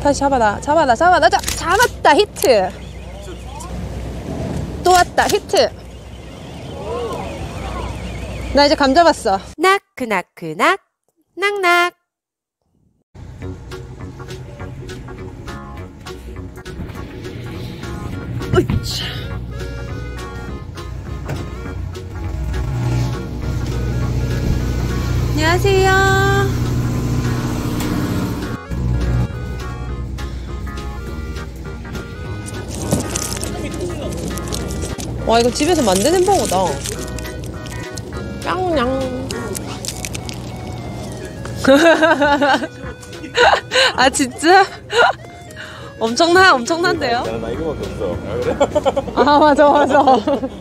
다시 잡았다. 잡았다. 히트. 또 왔다. 히트. 나 이제 감 잡았어. 나크나크낙 낙낙. 으이차. 안녕하세요. 와, 이거 집에서 만든 햄버거다. 냥냥. 아, 진짜? 엄청난데요? 나 이거밖에 없어. 아, 맞아.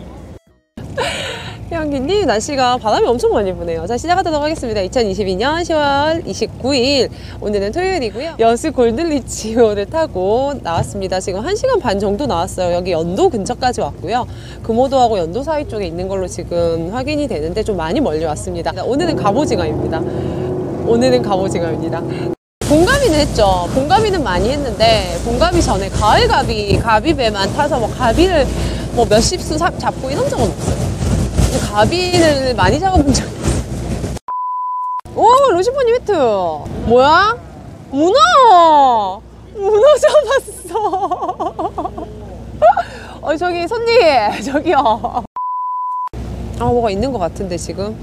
태양기님, 날씨가 바람이 엄청 많이 부네요. 자, 시작하도록 하겠습니다. 2022년 10월 29일. 오늘은 토요일이고요. 여수 골든리치호를 타고 나왔습니다. 지금 1시간 반 정도 나왔어요. 여기 연도 근처까지 왔고요. 금오도하고 연도 사이 쪽에 있는 걸로 지금 확인이 되는데 좀 많이 멀리 왔습니다. 오늘은 갑오징어입니다. 봉가비는 했죠. 봉가비는 많이 했는데 봉가비 전에 가비배만 타서 뭐 가비를 뭐 몇십 수 잡고 이런 적은 없어요. 가비를 많이 잡아본 적이 있어요. 오, 루시퍼님 히트. 뭐야? 문어 잡았어. 저기 손님, 저기요. 아, 뭐가 있는 것 같은데 지금.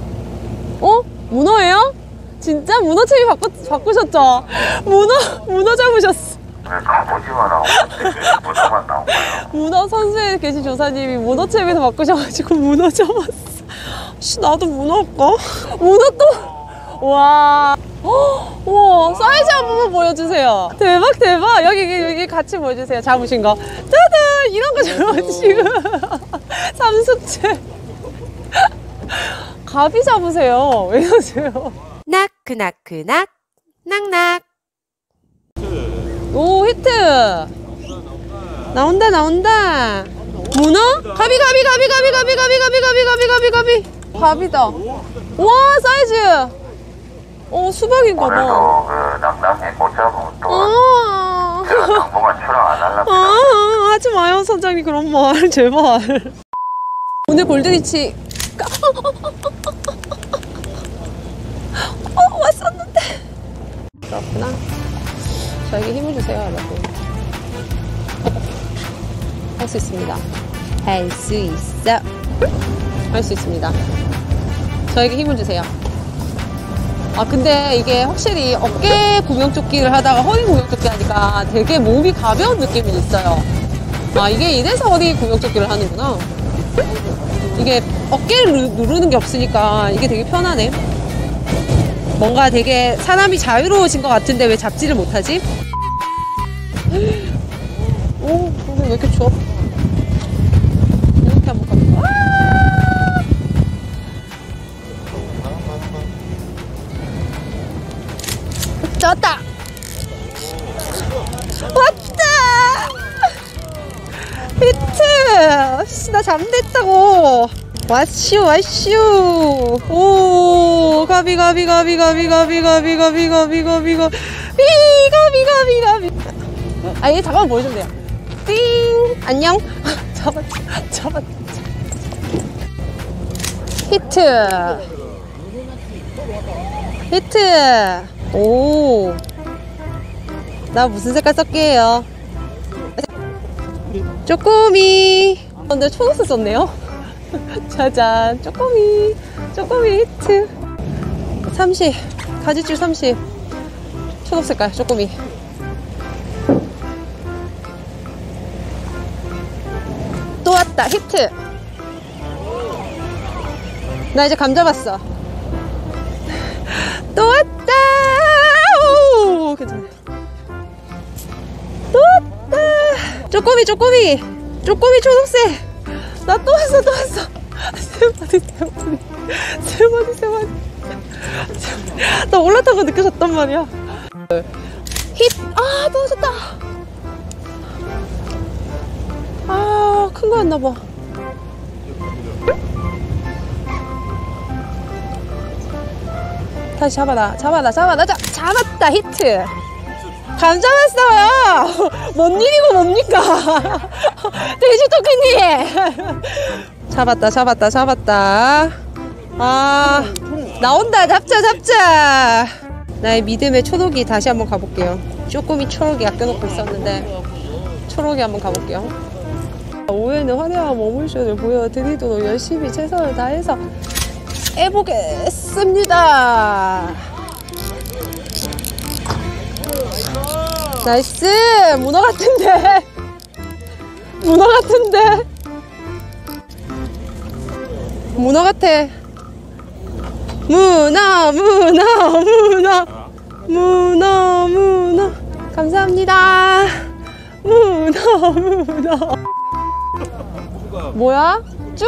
문어예요? 진짜? 문어채비 바꾸셨죠? 문어 잡으셨어. 갑오징어 나오고 문어만 나온 거예요. 문어 선수에 계신 조사님이 문어채비에서 바꾸셔가지고 문어 잡았어. 나도 문어 할까? 문어 또! 와. 우와, 사이즈 한 번만 보여주세요. 대박. 여기 같이 보여주세요. 잡으신 거. 짜잔! 이런 거 잡으시고. 삼숙채. 가비 잡으세요. 왜 이러세요? 나크나크낙 낙낙. 오, 히트. 나온다. 문어? 가비. 가비다. 와, 사이즈. 수박인가 봐. 오늘도 그 낙낙에 못 잡으면 또 제가 당분간 출항 안 하려고. 하지 마요, 선장님. 그런 말. 제발. 오늘 골드리치. 왔었는데. 그렇구나. 저에게 힘을 주세요, 여러분. 할 수 있습니다. 할 수 있어. 할 수 있습니다. 저에게 힘을 주세요. 아, 근데 이게 확실히 어깨 구명조끼를 하다가 허리 구명조끼 하니까 되게 몸이 가벼운 느낌이 있어요. 아, 이게 이래서 허리 구명조끼를 하는구나. 이게 어깨를 누르는 게 없으니까 이게 되게 편하네. 뭔가 되게 사람이 자유로워진 것 같은데 왜 잡지를 못하지? 오, 왜 이렇게 추워? 이렇게 한번 가볼까? 잡았다! 왔다! 히트! 나 잠됐다고! 와슈. 오, 가비. 아, 얘 잠깐만 보여주면 돼요. 띵! 안녕? 잡았. 히트! 오. 나 무슨 색깔 섞게요? 쪼꼬미. 근데 초록색 썼네요? 짜잔. 쪼꼬미 히트. 30. 가지줄 30. 초록색깔 쪼꼬미. 또 왔다. 히트. 나 이제 감 잡았어. 또 왔다. 오, 괜찮네. 또 왔다. 쪼꼬미 초록색. 나 또 왔어. 세 마리. 나 올라타고 느껴졌단 말이야. 또 왔었다. 큰 거였나봐. 다시 잡았다. 히트. 감자 왔어요. 뭔 일이고 뭡니까? 돼지토끼님. 잡았다. 아, 나온다. 잡자. 나의 믿음의 초록이 다시 한번 가볼게요. 쪼꼬미 초록이 아껴놓고 있었는데 초록이 한번 가볼게요. 오후에는 화려한 머물쇼를 보여드리도록 열심히 최선을 다해서 해보겠습니다. 나이스! 문어 같은데? 문어 같아. 문어. 감사합니다. 문어. 뭐야? 쭈.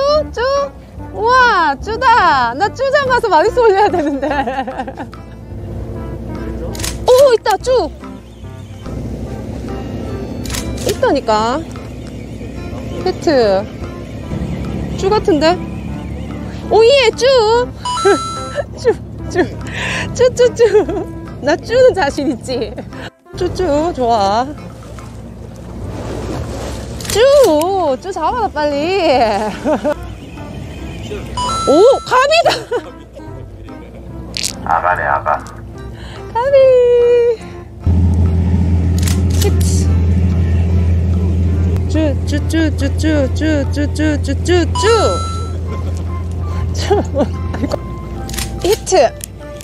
우와, 쭈다. 나 쭈장 가서 마리수 올려야 되는데. 오, 있다, 쭈. 있다니까. 히트. 쭈 같은데? 오예, 쭈. 쭈. 나 쭈는 자신 있지. 쭈, 좋아. 쭈 잡아라, 빨리. 오, 감이다. 아가네, 아가. 감이. 히트.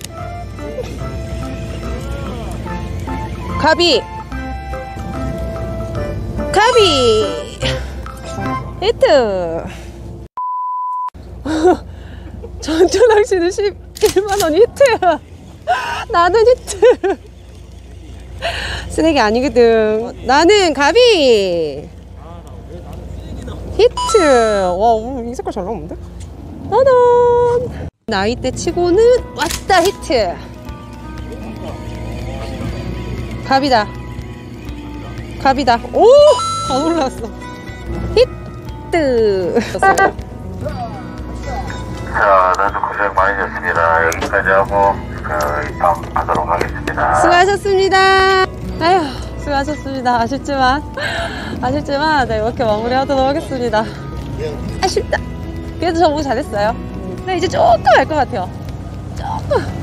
가비. 히트. 전투낚시는 11만원 히트야. 나는 히트. 쓰레기 아니거든. 나는 가비. 히트. 와, 이 색깔 잘 나오는데? 따단. 나이대 치고는 왔다. 히트. 갑이다. 오! 다 올라왔어. 히트. 자, 다들 고생 많으셨습니다. 여기까지 하고 입항 하도록 하겠습니다. 수고하셨습니다. 아휴, 수고하셨습니다. 아쉽지만 네, 이렇게 마무리하도록 하겠습니다. 아쉽다. 그래도 저 너무 잘했어요. 네, 이제 조금 알 것 같아요. 조금.